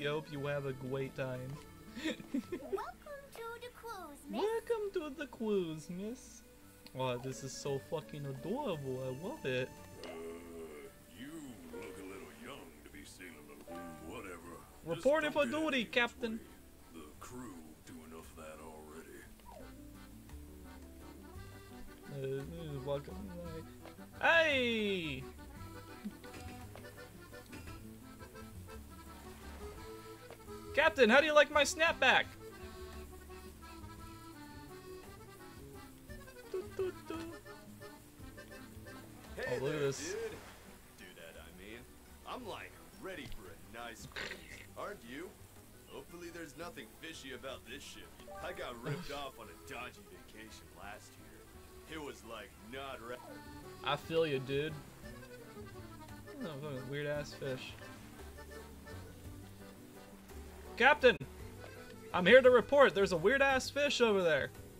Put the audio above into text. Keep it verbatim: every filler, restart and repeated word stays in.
I hope you have a great time. Welcome to the cruise, miss. Welcome to the cruise, miss. Oh, this is so fucking adorable. I love it. Uh, you look a little young to be sailing a whatever. Reporting Just for don't get duty, any Captain. way. The crew do enough of that already. Uh, welcome. Hey! Captain, how do you like my snapback? Doo, doo, doo. Hey Oh, look at there, this. dude. Do that, I mean. I'm like ready for a nice cruise, aren't you? Hopefully there's nothing fishy about this ship. I got ripped off on a dodgy vacation last year. It was like not right. I feel you, dude. Oh, fucking weird ass fish. Captain! I'm here to report there's a weird ass fish over there.